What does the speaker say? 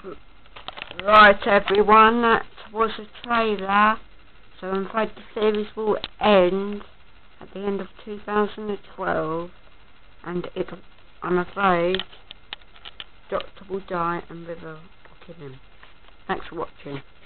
Right everyone, that was a trailer, so I'm afraid the series will end at the end of 2012, and I'm afraid Doctor will die and River will kill him. Thanks for watching.